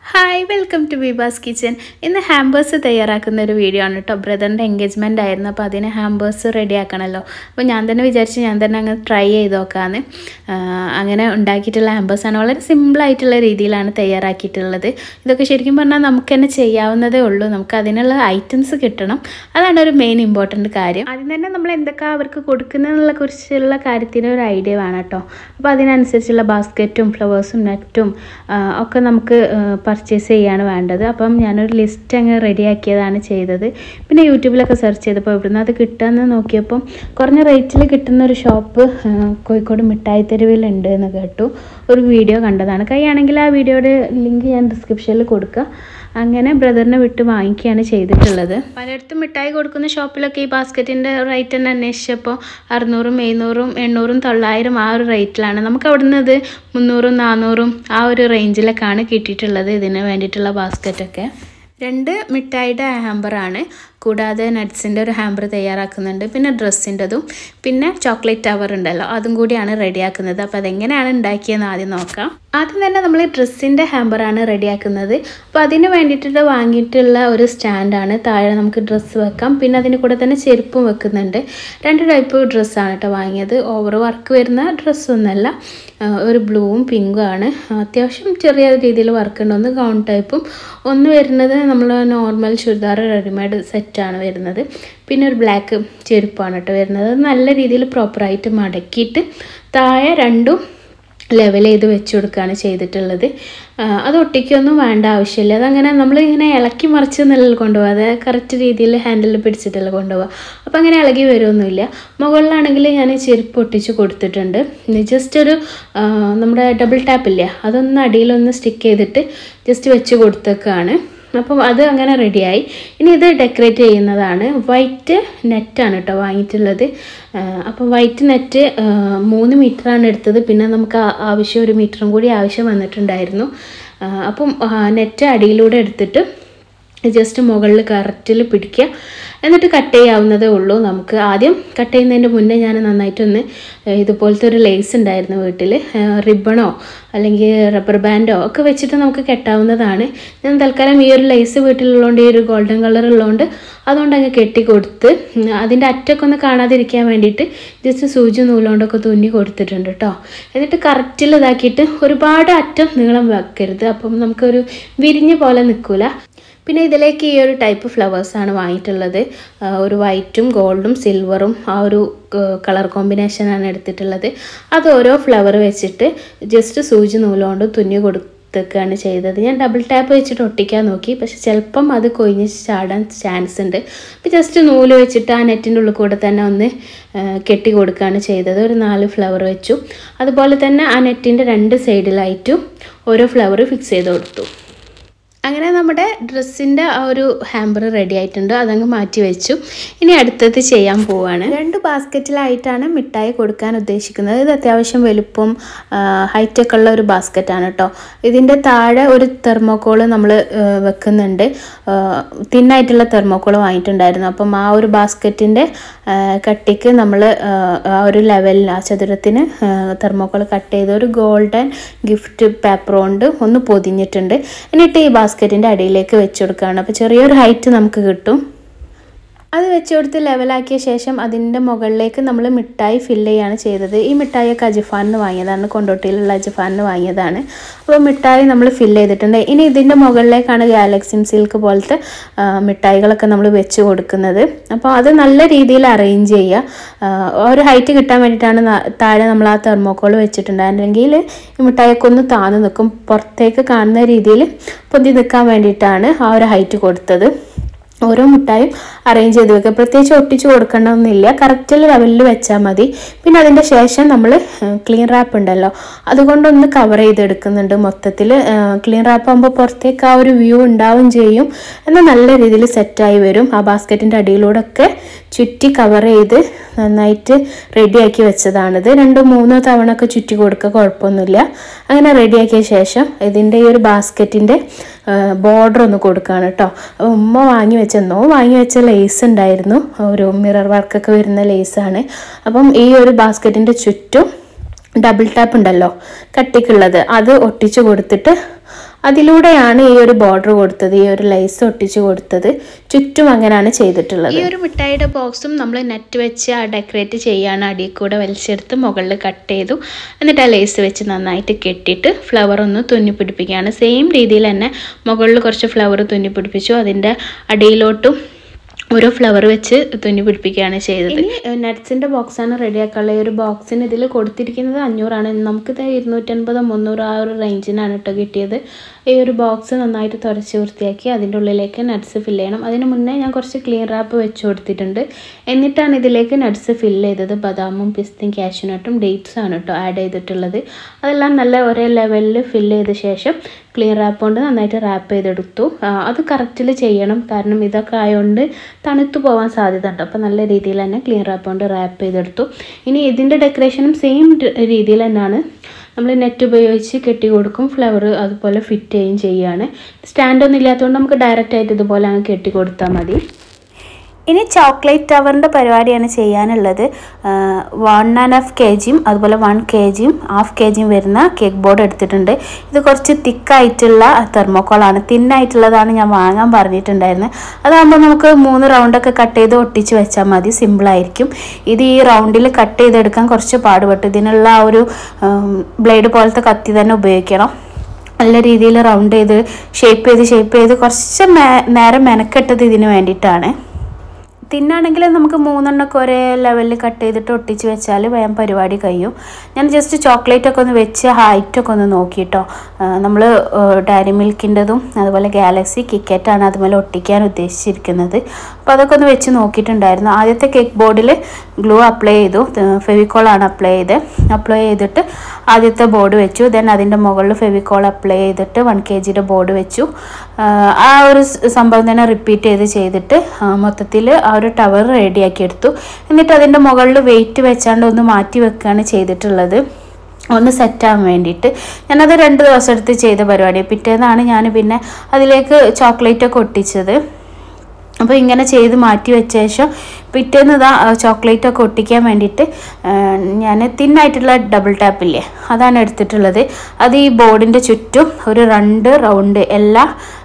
Hi, welcome to Viva's Kitchen. In the hampers തയ്യാറാക്കുന്ന ഒരു video ആണ് ട്ടോ. ബ്രദറിന്റെ എൻഗേജ്മെന്റ് ആയിരുന്നു. അപ്പോൾ അതിനെ ഹാമ്പേഴ്സ് റെഡി ആക്കണല്ലോ. അപ്പോൾ ഞാൻ തന്നെ വിചാരിച്ചു ഞാൻ തന്നെ അങ്ങ് ട്രൈ ചെയ്ത് നോക്കാന്ന്. അങ്ങനെ ഉണ്ടാക്കിയിട്ടുള്ള ഹാമ്പേഴ്സ് ആണ്. വളരെ സിമ്പിൾ ആയിട്ടുള്ള രീതിയിലാണ് തയ്യാറാക്കിയിട്ടുള്ളത്. ഇതൊക്കെ ശരിക്കും പറഞ്ഞാൽ നമുക്ക് തന്നെ ചെയ്യാവുന്നതേ ഉള്ളൂ. നമുക്ക് അതിനുള്ള ഐറ്റംസ് കിട്ടണം. അതാണ് ഒരു മെയിൻ ഇമ്പോർട്ടന്റ് കാര്യം. ആദ്യം തന്നെ നമ്മൾ എന്തൊക്കെ അവർക്ക് കൊടുക്കുന്നതിനെ കുറിച്ചുള്ള കാര്യത്തിന് ഒരു ഐഡിയ വേണം ട്ടോ. അപ്പോൾ അതിനനുസരിച്ചുള്ള ബാസ്ക്കറ്റും ഫ്ലവേഴ്സും നെറ്റും ഒക്കെ നമുക്ക് പർച്ചേസ് ചെയ്യാണ് വേണ്ടത്. അപ്പം ഞാനൊരു ലിസ്റ്റ് അങ്ങ് റെഡിയാക്കിയതാണ് ചെയ്തത്. പിന്നെ യൂട്യൂബിലൊക്കെ സെർച്ച് ചെയ്തപ്പോൾ ഇവിടുന്ന് അത് കിട്ടുമെന്ന് നോക്കിയപ്പം കുറഞ്ഞ റേറ്റിൽ കിട്ടുന്ന ഒരു ഷോപ്പ് കോഴിക്കോട് മിഠായി തെരുവിലുണ്ട് എന്ന് കേട്ടു. ഒരു വീഡിയോ കണ്ടതാണ്. കഴിയുകയാണെങ്കിൽ ആ വീഡിയോയുടെ ലിങ്ക് ഞാൻ ഡിസ്ക്രിപ്ഷനിൽ കൊടുക്കുക. അങ്ങനെ ബ്രദറിനെ വിട്ട് വാങ്ങിക്കുകയാണ് ചെയ്തിട്ടുള്ളത്. പലയിടത്തും മിഠായി കൊടുക്കുന്ന ഷോപ്പിലൊക്കെ ഈ ബാസ്ക്കറ്റിൻ്റെ റേറ്റ് തന്നെ അന്വേഷിച്ചപ്പോൾ 600, 700, 800, 900 ആ ഒരു റേറ്റിലാണ്. നമുക്ക് അവിടുന്ന് ഇത് 300, 400 ആ ഒരു റേഞ്ചിലൊക്കെയാണ് കിട്ടിയിട്ടുള്ളത് ഇതിന് വേണ്ടിയിട്ടുള്ള ബാസ്ക്കറ്റൊക്കെ. 2 മിഠായിയുടെ ഹാമ്പറാണ്. കൂടാതെ നട്ട്സിൻ്റെ ഒരു ഹാമ്പർ തയ്യാറാക്കുന്നുണ്ട്. പിന്നെ ഡ്രസ്സിൻ്റെതും പിന്നെ ചോക്ലേറ്റ് ടവർ ഉണ്ടല്ലോ അതും കൂടിയാണ് റെഡിയാക്കുന്നത്. അപ്പോൾ അതെങ്ങനെയാണ് ഉണ്ടാക്കിയതെന്ന് ആദ്യം നോക്കാം. ആദ്യം തന്നെ നമ്മൾ ഡ്രസ്സിൻ്റെ ഹാമ്പറാണ് റെഡിയാക്കുന്നത്. അപ്പോൾ അതിന് വേണ്ടിയിട്ട് വാങ്ങിയിട്ടുള്ള ഒരു സ്റ്റാൻഡാണ്. താഴെ നമുക്ക് ഡ്രസ്സ് വെക്കാം. പിന്നെ അതിന് കൂടെ തന്നെ ചെരുപ്പും വെക്കുന്നുണ്ട്. 2 ടൈപ്പ് ഡ്രസ്സാണ് കേട്ടോ വാങ്ങിയത്. ഓവർ വർക്ക് വരുന്ന ഡ്രസ്സൊന്നുമല്ല. ഒരു ബ്ലൂവും പിങ്കും ആണ്. അത്യാവശ്യം ചെറിയ രീതിയിൽ വർക്ക് ഉണ്ട്. ഒന്ന് ഗൗൺ ടൈപ്പും ഒന്ന് വരുന്നത് നമ്മൾ നോർമൽ ചുരിദാർ റെഡിമെയ്ഡ് സെറ്റാണ് വരുന്നത്. പിന്നെ ഒരു ബ്ലാക്ക് ചെരുപ്പാണ് കേട്ടോ വരുന്നത്. നല്ല രീതിയിൽ പ്രോപ്പറായിട്ട് മടക്കിയിട്ട് താഴെ 2 ലെവൽ ചെയ്ത് വെച്ച് കൊടുക്കുകയാണ് ചെയ്തിട്ടുള്ളത്. അത് ഒട്ടിക്കൊന്നും വേണ്ട ആവശ്യമില്ല. അതങ്ങനെ നമ്മളിങ്ങനെ ഇളക്കി മറിച്ച് നല്ല കൊണ്ടുപോകുക. അത് കറക്റ്റ് രീതിയിൽ ഹാൻഡിൽ പിടിച്ചിട്ടല്ല കൊണ്ടുപോകുക. അപ്പോൾ അങ്ങനെ ഇളകി വരുമൊന്നുമില്ല. മുകളിലാണെങ്കിൽ ഞാൻ ചെരുപ്പ് ഒട്ടിച്ച് കൊടുത്തിട്ടുണ്ട്. ജസ്റ്റ് ഒരു നമ്മുടെ ഡബിൾ ടാപ്പില്ലേ അതൊന്ന് അടിയിലൊന്ന് സ്റ്റിക്ക് ചെയ്തിട്ട് ജസ്റ്റ് വെച്ച് കൊടുത്തേക്കാണ്. അപ്പം അത് അങ്ങനെ റെഡിയായി. ഇനി ഇത് ഡെക്കറേറ്റ് ചെയ്യുന്നതാണ്. വൈറ്റ് നെറ്റാണ് കേട്ടോ വാങ്ങിയിട്ടുള്ളത്. അപ്പം വൈറ്റ് നെറ്റ് 3 മീറ്ററാണ് എടുത്തത്. പിന്നെ നമുക്ക് ആവശ്യം 1 മീറ്ററും കൂടി ആവശ്യം വന്നിട്ടുണ്ടായിരുന്നു. അപ്പം നെറ്റ് അടിയിലൂടെ എടുത്തിട്ട് ജസ്റ്റ് മുകളിൽ കറക്റ്റിൽ പിടിക്കുക. എന്നിട്ട് കട്ട് ചെയ്യാവുന്നതേ ഉള്ളൂ. നമുക്ക് ആദ്യം കട്ട് ചെയ്യുന്നതിൻ്റെ മുന്നേ ഞാൻ നന്നായിട്ടൊന്ന് ഇതുപോലത്തെ ഒരു ലേസ് ഉണ്ടായിരുന്നു വീട്ടിൽ. റിബണോ അല്ലെങ്കിൽ റബ്ബർ ബാൻഡോ ഒക്കെ വെച്ചിട്ട് നമുക്ക് കെട്ടാവുന്നതാണ്. ഞാൻ തൽക്കാലം ഈ ഒരു ലേസ് വീട്ടിലുള്ളതുകൊണ്ട് ഈ ഒരു ഗോൾഡൻ കളർ ഉള്ളതുകൊണ്ട് അതുകൊണ്ട് അങ്ങ് കെട്ടി കൊടുത്ത് അതിൻ്റെ അറ്റമൊക്കെ ഒന്ന് കാണാതിരിക്കാൻ വേണ്ടിയിട്ട് ജസ്റ്റ് സൂചി നൂലുകൊണ്ടൊക്കെ തുന്നി കൊടുത്തിട്ടുണ്ട് കേട്ടോ. എന്നിട്ട് കറക്റ്റിൽ ഇതാക്കിയിട്ട് ഒരുപാട് അറ്റം നീളം വെക്കരുത്. അപ്പം നമുക്കൊരു വിരിഞ്ഞ പോലെ നിൽക്കില്ല. പിന്നെ ഇതിലേക്ക് ഈ ഒരു ടൈപ്പ് ഫ്ലവേഴ്സാണ് വാങ്ങിയിട്ടുള്ളത്. ഒരു വൈറ്റും ഗോൾഡും സിൽവറും ആ ഒരു കളർ കോമ്പിനേഷനാണ് എടുത്തിട്ടുള്ളത്. അത് ഓരോ ഫ്ലവർ വെച്ചിട്ട് ജസ്റ്റ് സൂചി നൂലുകൊണ്ട് തുന്നി കൊടുത്തൊക്കെയാണ് ചെയ്തത്. ഞാൻ ഡബിൾ ടാപ്പ് വെച്ചിട്ട് ഒട്ടിക്കാൻ നോക്കി. പക്ഷെ ചിലപ്പം അത് കൊഴിഞ്ഞ് ചാടാൻ ചാൻസ് ഉണ്ട്. അപ്പോൾ ജസ്റ്റ് നൂല് വെച്ചിട്ട് ആ നെറ്റിൻ്റെ ഉള്ളിൽ കൂടെ തന്നെ ഒന്ന് കെട്ടി കൊടുക്കുകയാണ് ചെയ്തത്. ഒരു 4 ഫ്ലവർ വെച്ചു. അതുപോലെ തന്നെ ആ നെറ്റിൻ്റെ 2 സൈഡിലായിട്ടും ഓരോ ഫ്ലവർ ഫിക്സ് ചെയ്ത് കൊടുത്തു. അങ്ങനെ നമ്മുടെ ഡ്രസ്സിൻ്റെ ആ ഒരു ഹാമ്പർ റെഡി ആയിട്ടുണ്ട്. അതങ്ങ് മാറ്റി വെച്ചു. ഇനി അടുത്തത് ചെയ്യാൻ പോവുകയാണ്. 2 ബാസ്ക്കറ്റിലായിട്ടാണ് മിഠായി കൊടുക്കാൻ ഉദ്ദേശിക്കുന്നത്. ഇത് അത്യാവശ്യം വലുപ്പം ഹൈറ്റൊക്കെ ഉള്ള ഒരു ബാസ്ക്കറ്റാണ് കേട്ടോ. ഇതിൻ്റെ താഴെ ഒരു തെർമോക്കോൾ നമ്മൾ വെക്കുന്നുണ്ട്. തിന്നായിട്ടുള്ള തെർമോക്കോൾ വാങ്ങിയിട്ടുണ്ടായിരുന്നു. അപ്പം ആ ഒരു ബാസ്ക്കറ്റിൻ്റെ കട്ടിക്ക് നമ്മൾ ആ ഒരു ലെവലിൽ ആ ചതുരത്തിന് തെർമോക്കോൾ കട്ട് ചെയ്ത് ഒരു ഗോൾഡൻ ഗിഫ്റ്റ് പേപ്പർ കൊണ്ട് ഒന്ന് പൊതിഞ്ഞിട്ടുണ്ട്. എന്നിട്ട് ഈ ബാസ്ക്കറ്റിൻ്റെ അടിയിലേക്ക് വെച്ച് കൊടുക്കുകയാണ്. അപ്പോൾ ചെറിയൊരു ഹൈറ്റ് നമുക്ക് കിട്ടും. അത് വെച്ച് കൊടുത്ത് ലെവലാക്കിയ ശേഷം അതിൻ്റെ മുകളിലേക്ക് നമ്മൾ മിഠായി ഫില്ല് ചെയ്യുകയാണ് ചെയ്തത്. ഈ മിഠായിയൊക്കെ അജിഫാനിന്ന് വാങ്ങിയതാണ്. കൊണ്ടോട്ടിയിലുള്ള അജിഫാനിന്ന് വാങ്ങിയതാണ്. അപ്പോൾ മിഠായി നമ്മൾ ഫില്ല് ചെയ്തിട്ടുണ്ട്. ഇനി ഇതിൻ്റെ മുകളിലേക്കാണ് ഗാലക്സിൻ സിൽക്ക് പോലത്തെ മിഠായികളൊക്കെ നമ്മൾ വെച്ച് കൊടുക്കുന്നത്. അപ്പോൾ അത് നല്ല രീതിയിൽ അറേഞ്ച് ചെയ്യുക. ഒരു ഹൈറ്റ് കിട്ടാൻ വേണ്ടിയിട്ടാണ് താഴെ നമ്മൾ ആ തെർമോക്കോൾ വെച്ചിട്ടുണ്ട്. അല്ലെങ്കിൽ ഈ മിഠായിയൊക്കെ ഒന്ന് താന്ന് നിൽക്കും. പുറത്തേക്ക് കാണുന്ന രീതിയിൽ പൊന്തി നിൽക്കാൻ വേണ്ടിയിട്ടാണ് ആ ഒരു ഹൈറ്റ് കൊടുത്തത്. ഓരോ മിഠായും അറേഞ്ച് ചെയ്ത് വെക്കുക. പ്രത്യേകിച്ച് ഒട്ടിച്ച് കൊടുക്കണമെന്നില്ല. കറക്റ്റ് ലെവലിൽ വെച്ചാൽ മതി. പിന്നെ അതിൻ്റെ ശേഷം നമ്മൾ ക്ലീൻ റാപ്പ് ഉണ്ടല്ലോ അതുകൊണ്ടൊന്ന് കവർ ചെയ്തെടുക്കുന്നുണ്ട്. മൊത്തത്തിൽ ക്ലീൻ റാപ്പ് ആകുമ്പോൾ പുറത്തേക്ക് ആ ഒരു വ്യൂ ഉണ്ടാവും ചെയ്യും. എന്നാൽ നല്ല രീതിയിൽ സെറ്റായി വരും. ആ ബാസ്ക്കറ്റിൻ്റെ അടിയിലൂടെ ഒക്കെ ചുറ്റി കവർ ചെയ്ത് നന്നായിട്ട് റെഡിയാക്കി വെച്ചതാണിത്. 2-3 തവണ ഒക്കെ ചുറ്റി കൊടുക്കുക, കുഴപ്പമൊന്നുമില്ല. അങ്ങനെ റെഡിയാക്കിയ ശേഷം ഇതിൻ്റെ ഈ ഒരു ബാസ്ക്കറ്റിൻ്റെ ബോർഡർ ഒന്ന് കൊടുക്കുകയാണ് കേട്ടോ. ഉമ്മ വാങ്ങി വെച്ച ലേസ് ഉണ്ടായിരുന്നു. ഒരു മിറർ വർക്കൊക്കെ വരുന്ന ലേസാണ്. അപ്പം ഈ ഒരു ബാസ്ക്കറ്റിൻ്റെ ചുറ്റും ഡബിൾ ടാപ്പ് ഉണ്ടല്ലോ കട്ടിക്കുള്ളത് അത് ഒട്ടിച്ച് കൊടുത്തിട്ട് അതിലൂടെയാണ് ഈ ഒരു ബോർഡർ കൊടുത്തത്, ഈ ഒരു ലൈസ് ഒട്ടിച്ച് കൊടുത്തത്. ചുറ്റും അങ്ങനെയാണ് ചെയ്തിട്ടുള്ളത്. ഈ ഒരു മിഠായിയുടെ ബോക്സും നമ്മൾ നെറ്റ് വെച്ച് ഡെക്കറേറ്റ് ചെയ്യാണ്. അടിയിൽ കൂടെ വലിച്ചെടുത്ത് മുകളിൽ കട്ട് ചെയ്തു. എന്നിട്ട് ആ ലേസ് വെച്ച് നന്നായിട്ട് കെട്ടിയിട്ട് ഫ്ലവർ ഒന്ന് തുന്നി പിടിപ്പിക്കുകയാണ്. സെയിം രീതിയിൽ തന്നെ മുകളിൽ കുറച്ച് ഫ്ലവർ തുന്നി പിടിപ്പിച്ചു. അതിൻ്റെ അടിയിലോട്ടും ഓരോ ഫ്ലവർ വെച്ച് തുന്നി പിടിപ്പിക്കുകയാണ് ചെയ്തത്. ഇനി നട്ട്സിൻ്റെ ബോക്സാണ് റെഡിയാക്കാനുള്ള. ഈ ഒരു ബോക്സിന് ഇതിൽ കൊടുത്തിരിക്കുന്നത് 500 നമുക്കിത് 250-300 ആ ഒരു റേഞ്ചിനാണ് കേട്ടോ കിട്ടിയത്. ഈ ഒരു ബോക്സ് നന്നായിട്ട് തുറച്ച് വൃത്തിയാക്കി അതിൻ്റെ ഉള്ളിലേക്ക് നട്ട്സ് ഫില്ല് ചെയ്യണം. അതിന് മുന്നേ ഞാൻ കുറച്ച് ക്ലീൻ റാപ്പ് വെച്ച് കൊടുത്തിട്ടുണ്ട്. എന്നിട്ടാണ് ഇതിലേക്ക് നട്ട്സ് ഫില്ല് ചെയ്തത്. ബദാമും പിസ്തയും കാഷ്യൂനട്ടും ഡേറ്റ്സും ആണ് കേട്ടോ ആഡ് ചെയ്തിട്ടുള്ളത്. അതെല്ലാം നല്ല ഒരേ ലെവലിൽ ഫില്ല് ചെയ്ത ശേഷം ക്ലീൻ റാപ്പ് കൊണ്ട് നന്നായിട്ട് റാപ്പ് ചെയ്തെടുത്തു. അത് കറക്റ്റിൽ ചെയ്യണം, കാരണം ഇതൊക്കെ ആയതുകൊണ്ട് തണുത്തു പോകാൻ സാധ്യത ഉണ്ട്. അപ്പോൾ നല്ല രീതിയിൽ തന്നെ ക്ലീൻ റാപ്പ് കൊണ്ട് റാപ്പ് ചെയ്തെടുത്തു. ഇനി ഇതിൻ്റെ ഡെക്കറേഷനും സെയിം രീതിയിൽ തന്നെയാണ്. നമ്മൾ നെറ്റ് ഉപയോഗിച്ച് കെട്ടി കൊടുക്കും, ഫ്ലവർ അതുപോലെ ഫിറ്റ് ചെയ്യുകയാണ്. സ്റ്റാൻഡൊന്നും ഇല്ലാത്തതുകൊണ്ട് നമുക്ക് ഡയറക്റ്റായിട്ട് ഇതുപോലെ അങ്ങ് കെട്ടി കൊടുത്താൽ മതി. ഇനി ചോക്ലേറ്റ് ടവറിൻ്റെ പരിപാടിയാണ് ചെയ്യാനുള്ളത്. 1.5 kg അതുപോലെ 1 kg 1/2 kg വരുന്ന കേക്ക് ബോർഡ് എടുത്തിട്ടുണ്ട്. ഇത് കുറച്ച് തിക്കായിട്ടുള്ള തെർമോക്കോളാണ്, തിന്നായിട്ടുള്ളതാണ് ഞാൻ വാങ്ങാൻ പറഞ്ഞിട്ടുണ്ടായിരുന്നത്. അതാകുമ്പോൾ നമുക്ക് 3 റൗണ്ടൊക്കെ കട്ട് ചെയ്ത് ഒട്ടിച്ച് വെച്ചാൽ മതി, സിമ്പിളായിരിക്കും. ഇത് ഈ റൗണ്ടിൽ കട്ട് ചെയ്തെടുക്കാൻ കുറച്ച് പാടുപെട്ടു. ഇതിനുള്ള ആ ഒരു ബ്ലേഡ് പോലത്തെ കത്തി തന്നെ ഉപയോഗിക്കണം. നല്ല രീതിയിൽ റൗണ്ട് ചെയ്ത് ഷേപ്പ് ചെയ്ത് കുറച്ച് നേരം മെനക്കെട്ടത് ഇതിന് വേണ്ടിയിട്ടാണ്. തിന്നാണെങ്കിൽ നമുക്ക് 3 എണ്ണമൊക്കെ ഒരേ ലെവലിൽ കട്ട് ചെയ്തിട്ട് ഒട്ടിച്ച് വെച്ചാൽ വേഗം പരിപാടി കഴിയും. ഞാൻ ജസ്റ്റ് ചോക്ലേറ്റൊക്കെ ഒന്ന് വെച്ച് ഹൈറ്റൊക്കെ ഒന്ന് നോക്കിയിട്ടോ. നമ്മൾ ഡയറി മിൽക്കിൻ്റെതും അതുപോലെ ഗാലക്സി കിക്കറ്റാണ് അതുപോലെ ഒട്ടിക്കാൻ ഉദ്ദേശിച്ചിരിക്കുന്നത്. അപ്പോൾ അതൊക്കെ ഒന്ന് വെച്ച് നോക്കിയിട്ടുണ്ടായിരുന്നു. ആദ്യത്തെ കേക്ക് ബോർഡിൽ ഗ്ലൂ അപ്ലൈ ചെയ്തു, ഫെവിക്കോളാണ് അപ്ലൈ ചെയ്തിട്ട് ആദ്യത്തെ ബോർഡ് വെച്ചു. ദെൻ അതിൻ്റെ മുകളിൽ ഫെവിക്കോൾ അപ്ലൈ ചെയ്തിട്ട് 1 kgയുടെ ബോർഡ് വെച്ചു. ആ ഒരു സംഭവം തന്നെ റിപ്പീറ്റ് ചെയ്തിട്ട് മൊത്തത്തിൽ ആ ഒരു ടവർ റെഡിയാക്കി എടുത്തു. എന്നിട്ട് അതിൻ്റെ മുകളിൽ വെയിറ്റ് വെച്ചാണ്ട് ഒന്ന് മാറ്റി വെക്കുകയാണ് ചെയ്തിട്ടുള്ളത്, ഒന്ന് സെറ്റാകാൻ വേണ്ടിയിട്ട്. ഞാനത് 2 ദിവസം എടുത്ത് ചെയ്ത പരിപാടി. പിറ്റേന്നാണ് ഞാൻ പിന്നെ അതിലേക്ക് ചോക്ലേറ്റൊക്കെ ഒട്ടിച്ചത്. അപ്പോൾ ഇങ്ങനെ ചെയ്ത് മാറ്റി വെച്ച ശേഷം പിറ്റേന്ന് ചോക്ലേറ്റൊക്കെ ഒട്ടിക്കാൻ വേണ്ടിയിട്ട് ഞാൻ തിന്നായിട്ടുള്ള ഡബിൾ ടാപ്പില്ലേ അതാണ് എടുത്തിട്ടുള്ളത്. അത് ഈ ബോർഡിൻ്റെ ചുറ്റും ഒരു 2 റൗണ്ട് എല്ലാ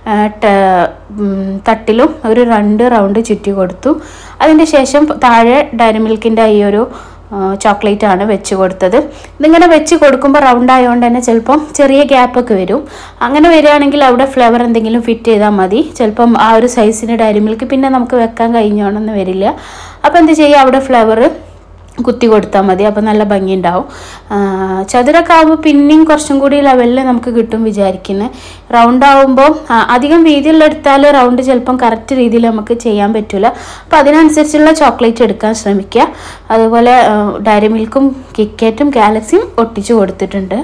തട്ടിലും ഒരു 2 റൗണ്ട് ചുറ്റി കൊടുത്തു. അതിൻ്റെ ശേഷം താഴെ ഡയറി മിൽക്കിൻ്റെ ഈ ഒരു ചോക്ലേറ്റ് ആണ് വെച്ച് കൊടുത്തത്. ഇതിങ്ങനെ വെച്ച് കൊടുക്കുമ്പോൾ റൗണ്ട് ആയതുകൊണ്ട് തന്നെ ചിലപ്പം ചെറിയ ഗ്യാപ്പൊക്കെ വരും. അങ്ങനെ വരികയാണെങ്കിൽ അവിടെ ഫ്ലേവർ എന്തെങ്കിലും ഫിറ്റ് ചെയ്താൽ മതി. ചിലപ്പം ആ ഒരു സൈസിന് ഡയറി മിൽക്ക് പിന്നെ നമുക്ക് വെക്കാൻ കഴിഞ്ഞോണമെന്ന് വരില്ല. അപ്പോൾ എന്ത് ചെയ്യുക, അവിടെ ഫ്ലേവർ കുത്തി കൊടുത്താൽ മതി. അപ്പോൾ നല്ല ഭംഗി ഉണ്ടാവും. ചതുരൊക്കെ ആകുമ്പോൾ പിന്നെയും കുറച്ചും കൂടി ലെവലിൽ നമുക്ക് കിട്ടും വിചാരിക്കുന്നത്. റൗണ്ട് ആകുമ്പോൾ അധികം വീതിയിലെടുത്താൽ റൗണ്ട് ചിലപ്പം കറക്റ്റ് രീതിയിൽ നമുക്ക് ചെയ്യാൻ പറ്റില്ല. അപ്പോൾ അതിനനുസരിച്ചുള്ള ചോക്ലേറ്റ് എടുക്കാൻ ശ്രമിക്കുക. അതുപോലെ ഡയറി മിൽക്കും കിക്കറ്റും ഗാലക്സിയും ഒട്ടിച്ച് കൊടുത്തിട്ടുണ്ട്.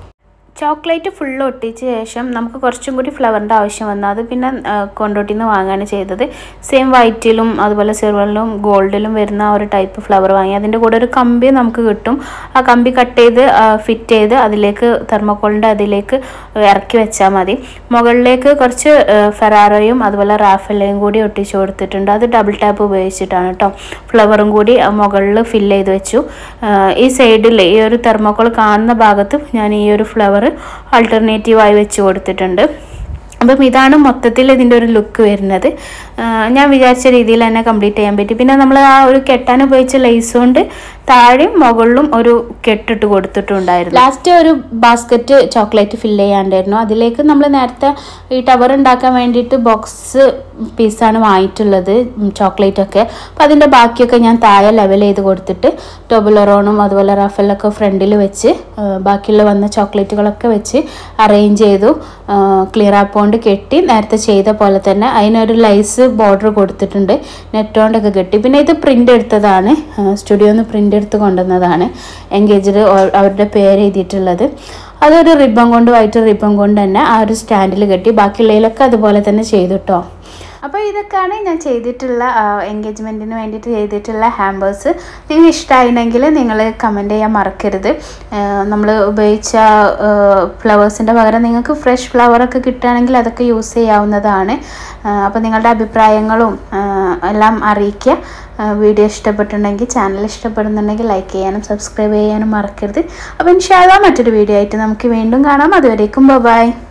ചോക്ലേറ്റ് ഫുള്ള് ഒട്ടിച്ച ശേഷം നമുക്ക് കുറച്ചും കൂടി ഫ്ലവറിൻ്റെ ആവശ്യം വന്നു. അത് പിന്നെ കൊണ്ടോട്ടിൽ നിന്ന് വാങ്ങുകയാണ് ചെയ്തത്. സെയിം വൈറ്റിലും അതുപോലെ സിൽവറിലും ഗോൾഡിലും വരുന്ന ഒരു ടൈപ്പ് ഫ്ലവർ വാങ്ങി. അതിൻ്റെ കൂടെ ഒരു കമ്പി നമുക്ക് കിട്ടും. ആ കമ്പി കട്ട് ചെയ്ത് ഫിറ്റ് ചെയ്ത് അതിലേക്ക് തെർമോക്കോളിൻ്റെ അതിലേക്ക് ഇറക്കി വെച്ചാൽ മതി. മുകളിലേക്ക് കുറച്ച് ഫെറാറോയും അതുപോലെ റാഫലയും കൂടി ഒട്ടിച്ച് കൊടുത്തിട്ടുണ്ട്. അത് ഡബിൾ ടാപ്പ് ഉപയോഗിച്ചിട്ടാണ് കേട്ടോ. ഫ്ലവറും കൂടി മുകളിൽ ഫില്ല് ചെയ്ത് വെച്ചു. ഈ സൈഡിൽ ഈ ഒരു തെർമോക്കോൾ കാണുന്ന ഭാഗത്ത് ഞാൻ ഈ ഒരു ഫ്ലവർ ആൾട്ടർനേറ്റീവായി വെച്ച് കൊടുത്തിട്ടുണ്ട്. അപ്പം ഇതാണ് മൊത്തത്തിൽ ഇതിൻ്റെ ഒരു ലുക്ക് വരുന്നത്. ഞാൻ വിചാരിച്ച രീതിയിൽ തന്നെ കംപ്ലീറ്റ് ചെയ്യാൻ പറ്റി. പിന്നെ നമ്മൾ ആ ഒരു കെട്ടാൻ ഉപയോഗിച്ച ലേസ് കൊണ്ട് താഴെയും മുകളിലും ഒരു കെട്ടിട്ട് കൊടുത്തിട്ടുണ്ടായിരുന്നു. ലാസ്റ്റ് ഒരു ബാസ്ക്കറ്റ് ചോക്ലേറ്റ് ഫില്ല് ചെയ്യാണ്ടായിരുന്നു. അതിലേക്ക് നമ്മൾ നേരത്തെ ഈ ടവർ ഉണ്ടാക്കാൻ വേണ്ടിയിട്ട് ബോക്സ് പീസാണ് വാങ്ങിയിട്ടുള്ളത് ചോക്ലേറ്റൊക്കെ. അപ്പോൾ അതിൻ്റെ ബാക്കിയൊക്കെ ഞാൻ താഴെ ലെവൽ ചെയ്ത് കൊടുത്തിട്ട് ടൊബിലറോണും അതുപോലെ റഫലൊക്കെ ഫ്രണ്ടിൽ വെച്ച് ബാക്കിയുള്ള വന്ന ചോക്ലേറ്റുകളൊക്കെ വെച്ച് അറേഞ്ച് ചെയ്തു. ക്ലിയർ ആപ്പ് കെട്ടി നേരത്തെ ചെയ്ത പോലെ തന്നെ അതിനൊരു ലൈസ് ബോർഡർ കൊടുത്തിട്ടുണ്ട്. നെറ്റോണ്ടൊക്കെ കെട്ടി. പിന്നെ ഇത് പ്രിൻ്റ് എടുത്തതാണ്, സ്റ്റുഡിയോന്ന് പ്രിൻ്റ് എടുത്ത് കൊണ്ടുവന്നതാണ്. എൻഗേജ്ഡ് അവരുടെ പേര് എഴുതിയിട്ടുള്ളത്. അതൊരു റിബൺ കൊണ്ട് വൈറ്റ് റിബൺ കൊണ്ട് തന്നെ ആ ഒരു സ്റ്റാൻഡിൽ കെട്ടി. ബാക്കിയുള്ളതിലൊക്കെ അതുപോലെ തന്നെ ചെയ്തു കേട്ടോ. അപ്പോൾ ഇതൊക്കെയാണ് ഞാൻ ചെയ്തിട്ടുള്ള എൻഗേജ്മെൻറ്റിന് വേണ്ടിയിട്ട് ചെയ്തിട്ടുള്ള ഹാമ്പേഴ്സ്. നിങ്ങൾക്ക് ഇഷ്ടമായിട്ടുണ്ടെങ്കിൽ നിങ്ങൾ കമൻറ്റ് ചെയ്യാൻ മറക്കരുത്. നമ്മൾ ഉപയോഗിച്ച ഫ്ലവേഴ്സിൻ്റെ പകരം നിങ്ങൾക്ക് ഫ്രഷ് ഫ്ലവറൊക്കെ കിട്ടുകയാണെങ്കിൽ അതൊക്കെ യൂസ് ചെയ്യാവുന്നതാണ്. അപ്പോൾ നിങ്ങളുടെ അഭിപ്രായങ്ങളും എല്ലാം അറിയിക്കുക. വീഡിയോ ഇഷ്ടപ്പെട്ടിട്ടുണ്ടെങ്കിൽ, ചാനൽ ഇഷ്ടപ്പെടുന്നുണ്ടെങ്കിൽ ലൈക്ക് ചെയ്യാനും സബ്സ്ക്രൈബ് ചെയ്യാനും മറക്കരുത്. അപ്പോൾ ഇൻഷാ അല്ലാഹ് മറ്റൊരു വീഡിയോ ആയിട്ട് നമുക്ക് വീണ്ടും കാണാം. അതുവരേക്കും ബൈ.